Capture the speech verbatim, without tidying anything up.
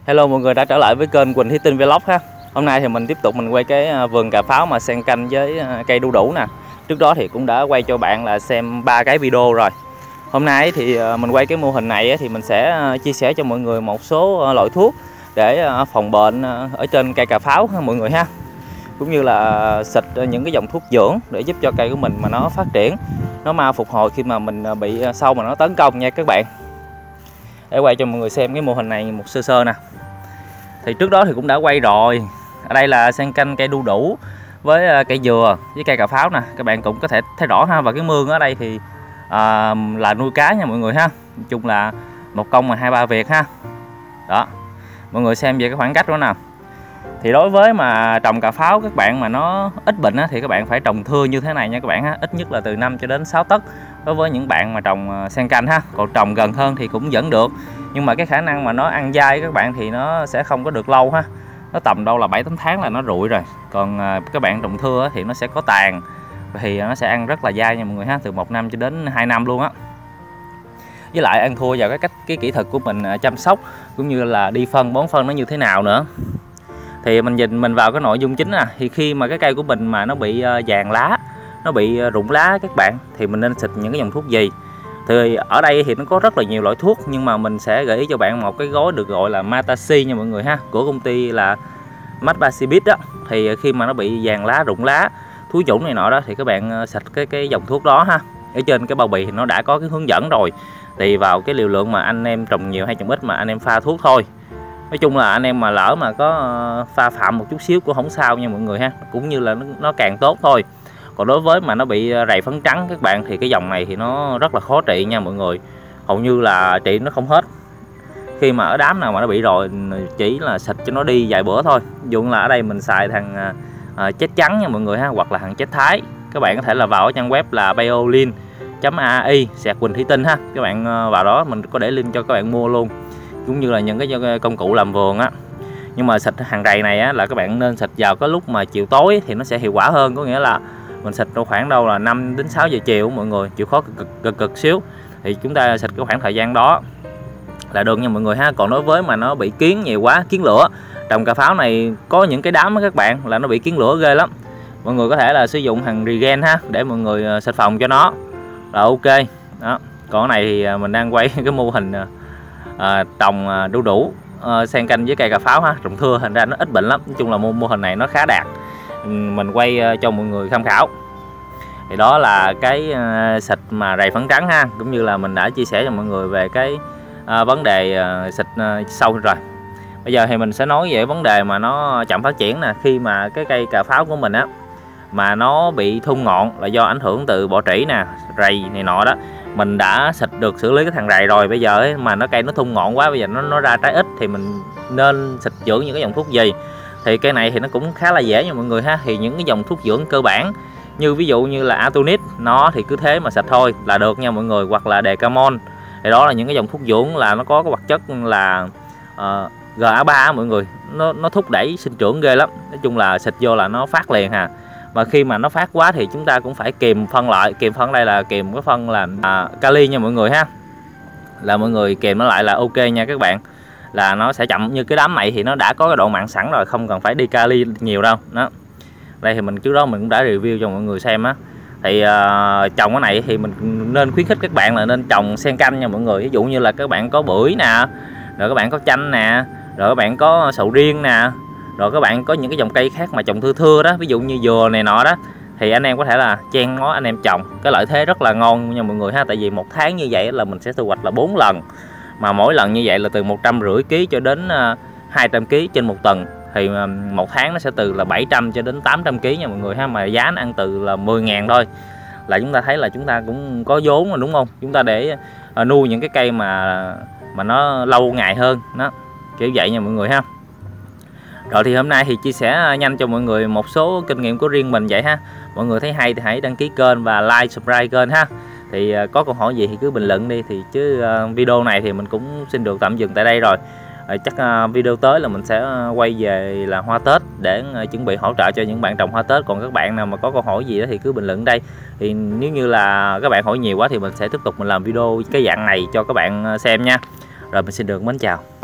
Hello mọi người đã trở lại với kênh Quỳnh Thí Tinh Vlog ha. Hôm nay thì mình tiếp tục mình quay cái vườn cà pháo mà xen canh với cây đu đủ nè. Trước đó thì cũng đã quay cho bạn là xem ba cái video rồi. Hôm nay thì mình quay cái mô hình này thì mình sẽ chia sẻ cho mọi người một số loại thuốc để phòng bệnh ở trên cây cà pháo ha mọi người ha. Cũng như là xịt những cái dòng thuốc dưỡng để giúp cho cây của mình mà nó phát triển, nó mau phục hồi khi mà mình bị sâu mà nó tấn công nha các bạn. Để quay cho mọi người xem cái mô hình này một sơ sơ nè. Thì trước đó thì cũng đã quay rồi. Ở đây là xen canh cây đu đủ với cây dừa với cây cà pháo nè. Các bạn cũng có thể thấy rõ ha. Và cái mương ở đây thì à, là nuôi cá nha mọi người ha. Nói chung là một công mà hai ba việc ha. Đó. Mọi người xem về cái khoảng cách đó nào. Thì đối với mà trồng cà pháo các bạn mà nó ít bệnh á, thì các bạn phải trồng thưa như thế này nha các bạn ha. Ít nhất là từ năm cho đến sáu tấc đối với những bạn mà trồng xen canh ha. Còn trồng gần hơn thì cũng vẫn được, nhưng mà cái khả năng mà nó ăn dai các bạn thì nó sẽ không có được lâu ha. Nó tầm đâu là bảy tám tháng là nó rụi rồi. Còn các bạn trồng thưa thì nó sẽ có tàn, thì nó sẽ ăn rất là dai nha mọi người ha, từ một năm cho đến hai năm luôn á. Với lại ăn thua vào cái cách cái kỹ thuật của mình chăm sóc cũng như là đi phân bón phân nó như thế nào nữa. Thì mình nhìn mình vào cái nội dung chính nè. Thì khi mà cái cây của mình mà nó bị vàng lá, nó bị rụng lá các bạn, thì mình nên xịt những cái dòng thuốc gì? Thì ở đây thì nó có rất là nhiều loại thuốc, nhưng mà mình sẽ gợi ý cho bạn một cái gói được gọi là Matasi nha mọi người ha, của công ty là Matbasibit đó. Thì khi mà nó bị vàng lá, rụng lá, thúi chủng này nọ đó, thì các bạn xịt cái cái dòng thuốc đó ha. Ở trên cái bao bì thì nó đã có cái hướng dẫn rồi, tùy vào cái liều lượng mà anh em trồng nhiều hay trồng ít mà anh em pha thuốc thôi. Nói chung là anh em mà lỡ mà có pha phạm một chút xíu cũng không sao nha mọi người ha, cũng như là nó, nó càng tốt thôi. Còn đối với mà nó bị rầy phấn trắng các bạn, thì cái dòng này thì nó rất là khó trị nha mọi người. Hầu như là trị nó không hết. Khi mà ở đám nào mà nó bị rồi chỉ là xịt cho nó đi vài bữa thôi. Ví dụ là ở đây mình xài thằng à, chết trắng nha mọi người ha, hoặc là thằng chết thái. Các bạn có thể là vào ở trang web là biolin chấm a i sạc Quỳnh Thí Tinh ha. Các bạn vào đó mình có để link cho các bạn mua luôn, cũng như là những cái công cụ làm vườn á. Nhưng mà xịt hàng rầy này á, là các bạn nên xịt vào cái lúc mà chiều tối thì nó sẽ hiệu quả hơn. Có nghĩa là mình xịt khoảng đâu là năm đến sáu giờ chiều mọi người, chịu khó cực, cực cực cực xíu thì chúng ta xịt cái khoảng thời gian đó là được nha mọi người ha. Còn đối với mà nó bị kiến nhiều quá, kiến lửa, trồng cà pháo này có những cái đám đó các bạn là nó bị kiến lửa ghê lắm. Mọi người có thể là sử dụng hàng Regen ha, để mọi người xịt phòng cho nó là ok đó. Còn cái này thì mình đang quay cái mô hình à, trồng đu đủ à, xen canh với cây cà pháo ha, trồng thưa thành ra nó ít bệnh lắm. Nói chung là mô, mô hình này nó khá đạt, mình quay cho mọi người tham khảo. Thì đó là cái uh, xịt mà rầy phấn trắng ha, cũng như là mình đã chia sẻ cho mọi người về cái uh, vấn đề uh, xịt uh, sâu rồi. Bây giờ thì mình sẽ nói về vấn đề mà nó chậm phát triển nè. Khi mà cái cây cà pháo của mình á mà nó bị thung ngọn là do ảnh hưởng từ bọ trĩ nè, rầy này nọ đó. Mình đã xịt được xử lý cái thằng rầy rồi, bây giờ ấy, mà nó cây nó thung ngọn quá, bây giờ nó nó ra trái ít thì mình nên xịt dưỡng những cái dòng thuốc gì? Thì cây này thì nó cũng khá là dễ nha mọi người ha. Thì những cái dòng thuốc dưỡng cơ bản như ví dụ như là Atonit, nó thì cứ thế mà xịt thôi là được nha mọi người, hoặc là Decamon. Thì đó là những cái dòng thuốc dưỡng là nó có cái hoạt chất là uh, G A ba mọi người, nó nó thúc đẩy sinh trưởng ghê lắm. Nói chung là xịt vô là nó phát liền hà. Mà khi mà nó phát quá thì chúng ta cũng phải kìm phân lại. Kìm phân đây là kìm cái phân là à, kali nha mọi người ha, là mọi người kìm nó lại là ok nha các bạn. Là nó sẽ chậm, như cái đám này thì nó đã có cái độ mặn sẵn rồi, không cần phải đi kali nhiều đâu đó. Đây thì mình trước đó mình cũng đã review cho mọi người xem á. Thì uh, trồng cái này thì mình nên khuyến khích các bạn là nên trồng xen canh nha mọi người. Ví dụ như là các bạn có bưởi nè, rồi các bạn có chanh nè, rồi các bạn có sầu riêng nè, rồi các bạn có những cái dòng cây khác mà trồng thưa thưa đó, ví dụ như dừa này nọ đó, thì anh em có thể là chen ngó anh em trồng. Cái lợi thế rất là ngon nha mọi người ha. Tại vì một tháng như vậy là mình sẽ thu hoạch là bốn lần, mà mỗi lần như vậy là từ một trăm rưỡi ký cho đến uh, hai trăm ký trên một tuần. Thì uh, một tháng nó sẽ từ là bảy trăm cho đến tám trăm ký nha mọi người ha. Mà giá nó ăn từ là mười ngàn thôi là chúng ta thấy là chúng ta cũng có vốn rồi đúng không? Chúng ta để uh, nuôi những cái cây mà mà nó lâu ngày hơn đó, kiểu vậy nha mọi người ha. Rồi thì hôm nay thì chia sẻ nhanh cho mọi người một số kinh nghiệm của riêng mình vậy ha. Mọi người thấy hay thì hãy đăng ký kênh và like, subscribe kênh ha. Thì có câu hỏi gì thì cứ bình luận đi. Thì chứ video này thì mình cũng xin được tạm dừng tại đây rồi. Chắc video tới là mình sẽ quay về là hoa Tết để chuẩn bị hỗ trợ cho những bạn trồng hoa Tết. Còn các bạn nào mà có câu hỏi gì đó thì cứ bình luận đây. Thì nếu như là các bạn hỏi nhiều quá thì mình sẽ tiếp tục mình làm video cái dạng này cho các bạn xem nha. Rồi mình xin được mến chào.